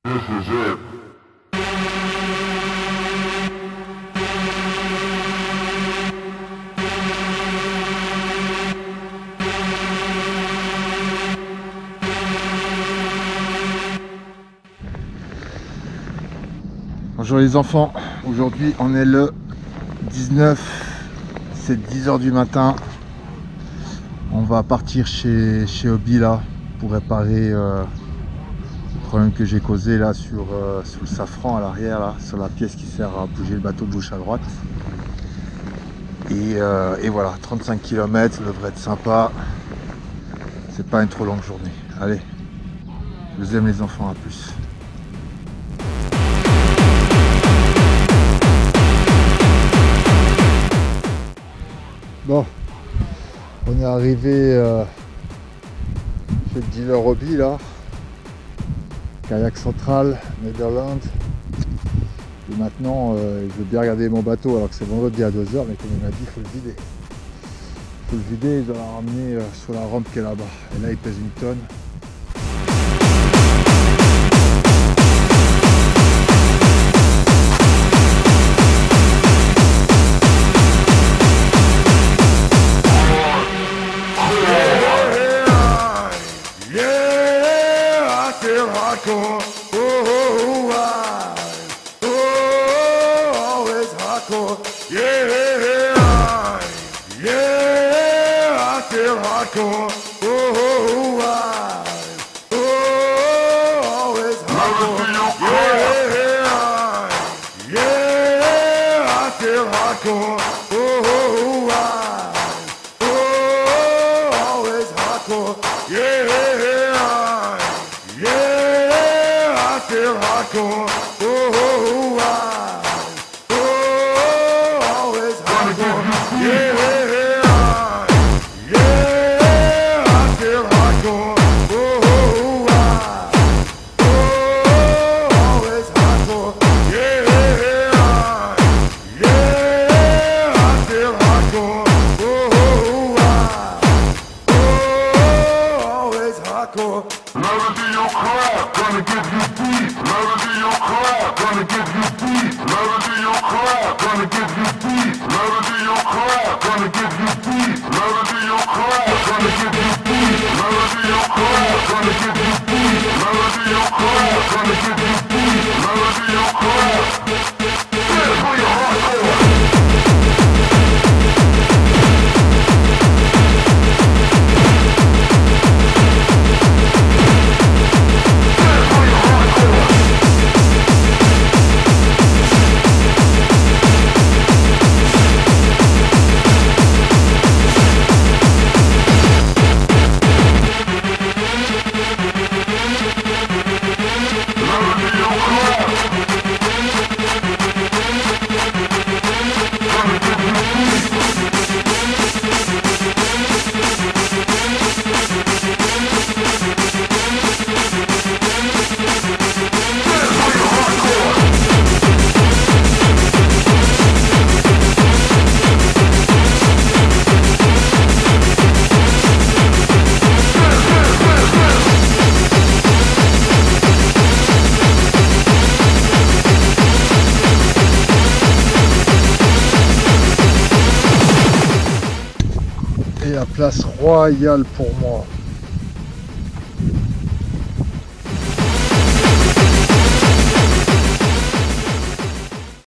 Bonjour les enfants, aujourd'hui on est le 19, c'est 10 h du matin. On va partir chez Hobby là pour réparer le problème que j'ai causé là sur le safran à l'arrière, là sur la pièce qui sert à bouger le bateau de gauche à droite. Et voilà, 35 km, ça devrait être sympa. C'est pas une trop longue journée. Allez, je vous aime les enfants, à plus. Bon, on est arrivé chez le dealer Hobby là, Kayak Central, Netherlands. Et maintenant, je veux bien regarder mon bateau alors que c'est vendredi à 2 h, mais comme il m'a dit, il faut le vider. Il faut le vider, il doit la ramener sur la rampe qui est là-bas. Et là, il pèse 1 tonne. La place royale pour moi.